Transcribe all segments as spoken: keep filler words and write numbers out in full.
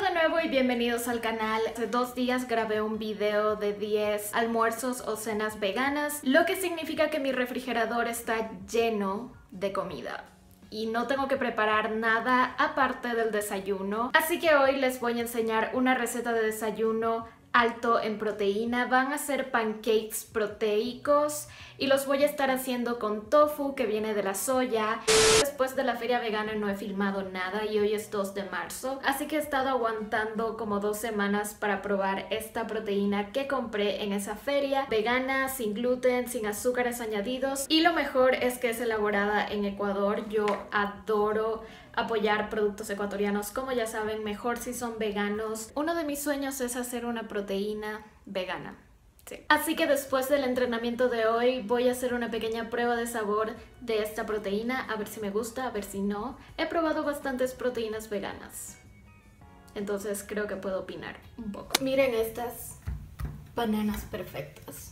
de nuevo y bienvenidos al canal. Hace dos días grabé un video de diez almuerzos o cenas veganas, lo que significa que mi refrigerador está lleno de comida y no tengo que preparar nada aparte del desayuno. Así que hoy les voy a enseñar una receta de desayuno alto en proteína. Van a ser pancakes proteicos y los voy a estar haciendo con tofu que viene de la soya. Después de la feria vegana no he filmado nada y hoy es dos de marzo, así que he estado aguantando como dos semanas para probar esta proteína que compré en esa feria, vegana, sin gluten, sin azúcares añadidos, y lo mejor es que es elaborada en Ecuador. Yo adoro apoyar productos ecuatorianos, como ya saben, mejor si son veganos. Uno de mis sueños es hacer una proteína vegana. Sí. Así que después del entrenamiento de hoy voy a hacer una pequeña prueba de sabor de esta proteína, a ver si me gusta, a ver si no. He probado bastantes proteínas veganas, entonces creo que puedo opinar un poco. Miren estas bananas perfectas.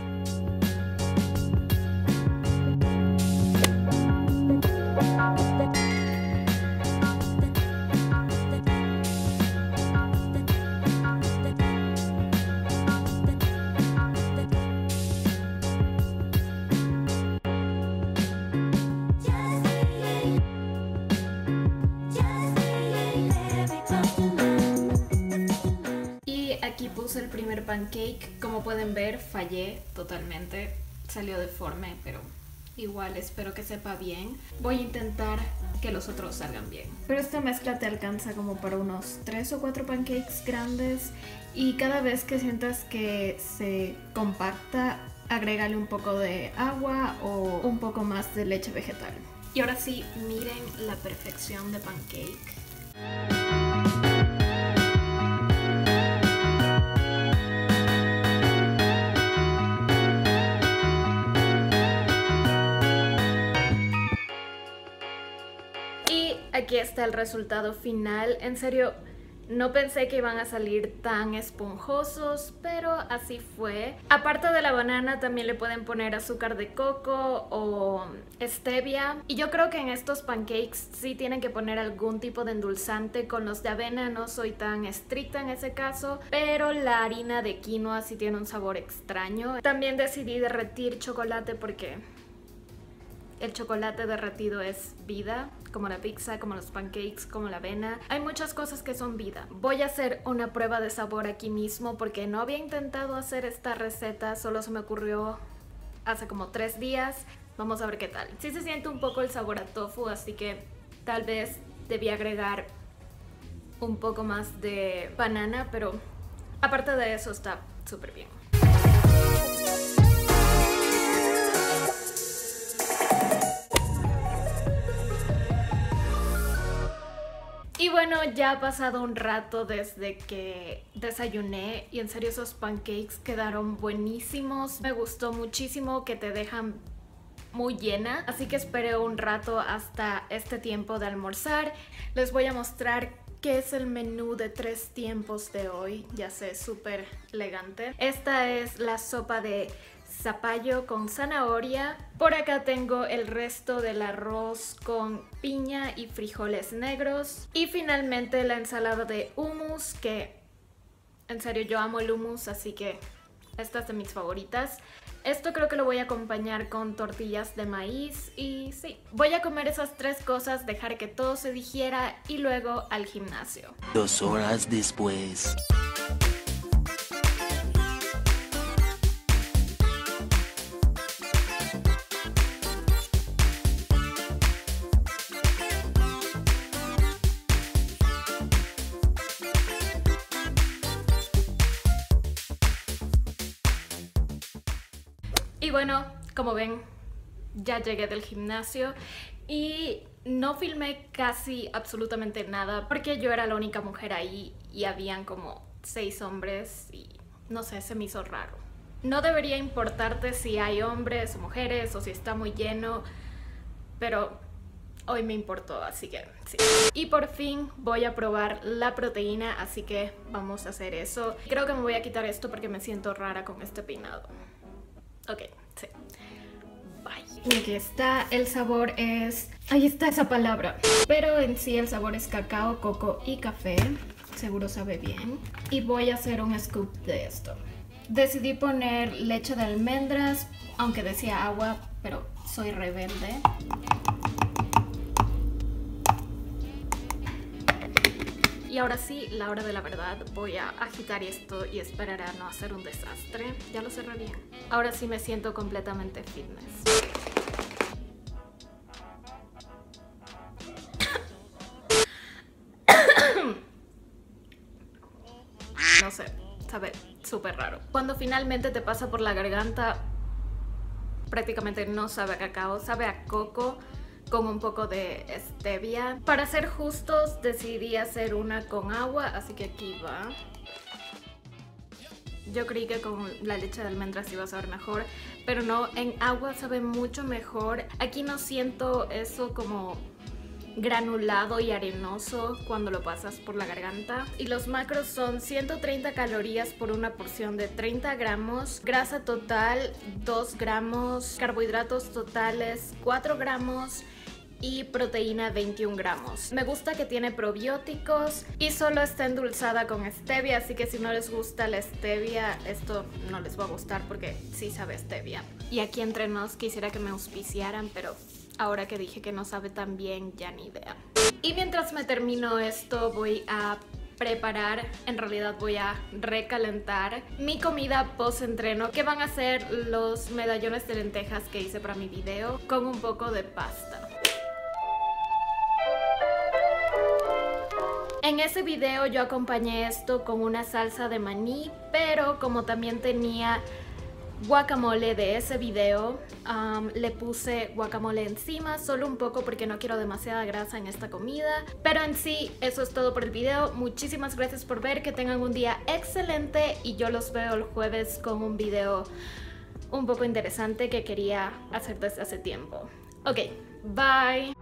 Aquí puse el primer pancake. Como pueden ver, fallé totalmente, salió deforme, pero igual espero que sepa bien. Voy a intentar que los otros salgan bien. Pero esta mezcla te alcanza como para unos tres o cuatro pancakes grandes, y cada vez que sientas que se compacta, agrégale un poco de agua o un poco más de leche vegetal. Y ahora sí, miren la perfección de pancake. Aquí está el resultado final. En serio, no pensé que iban a salir tan esponjosos, pero así fue. Aparte de la banana, también le pueden poner azúcar de coco o stevia. Y yo creo que en estos pancakes sí tienen que poner algún tipo de endulzante. Con los de avena no soy tan estricta en ese caso, pero la harina de quinoa sí tiene un sabor extraño. También decidí derretir chocolate porque el chocolate derretido es vida, como la pizza, como los pancakes, como la avena. Hay muchas cosas que son vida. Voy a hacer una prueba de sabor aquí mismo porque no había intentado hacer esta receta, solo se me ocurrió hace como tres días. Vamos a ver qué tal. Sí se siente un poco el sabor a tofu, así que tal vez debí agregar un poco más de banana, pero aparte de eso está súper bien. Y bueno, ya ha pasado un rato desde que desayuné y en serio esos pancakes quedaron buenísimos. Me gustó muchísimo que te dejan muy llena, así que esperé un rato hasta este tiempo de almorzar. Les voy a mostrar qué es el menú de tres tiempos de hoy. Ya sé, súper elegante. Esta es la sopa de zapallo con zanahoria. Por acá tengo el resto del arroz con piña y frijoles negros. Y finalmente la ensalada de hummus, que en serio yo amo el hummus, así que esta es de mis favoritas. Esto creo que lo voy a acompañar con tortillas de maíz y sí, voy a comer esas tres cosas, dejar que todo se digiera y luego al gimnasio. Dos horas después. Y bueno, como ven, ya llegué del gimnasio y no filmé casi absolutamente nada porque yo era la única mujer ahí y habían como seis hombres y no sé, se me hizo raro. No debería importarte si hay hombres o mujeres o si está muy lleno, pero hoy me importó, así que sí. Y por fin voy a probar la proteína, así que vamos a hacer eso. Creo que me voy a quitar esto porque me siento rara con este peinado. Ok, sí. Bye. Y aquí está, el sabor es... ahí está esa palabra. Pero en sí el sabor es cacao, coco y café. Seguro sabe bien. Y voy a hacer un scoop de esto. Decidí poner leche de almendras, aunque decía agua, pero soy rebelde. Y ahora sí, la hora de la verdad, voy a agitar esto y esperar a no hacer un desastre. Ya lo cerré bien. Ahora sí me siento completamente fitness. No sé, sabe súper raro. Cuando finalmente te pasa por la garganta, prácticamente no sabe a cacao, sabe a coco con un poco de stevia. Para ser justos, decidí hacer una con agua, así que aquí va. Yo creí que con la leche de almendras iba a saber mejor, pero no, en agua sabe mucho mejor. Aquí no siento eso como granulado y arenoso cuando lo pasas por la garganta. Y los macros son ciento treinta calorías por una porción de treinta gramos, grasa total dos gramos, carbohidratos totales cuatro gramos y proteína veintiún gramos. Me gusta que tiene probióticos y solo está endulzada con stevia, así que si no les gusta la stevia, esto no les va a gustar porque sí sabe a stevia. Y aquí entre nos quisiera que me auspiciaran, pero ahora que dije que no sabe tan bien, ya ni idea. Y mientras me termino esto, voy a preparar, en realidad voy a recalentar mi comida post-entreno, que van a ser los medallones de lentejas que hice para mi video, con un poco de pasta. En ese video yo acompañé esto con una salsa de maní, pero como también tenía guacamole de ese video, um, le puse guacamole encima, solo un poco porque no quiero demasiada grasa en esta comida. Pero en sí, eso es todo por el video. Muchísimas gracias por ver, que tengan un día excelente y yo los veo el jueves con un video un poco interesante que quería hacer desde hace tiempo. Ok, bye.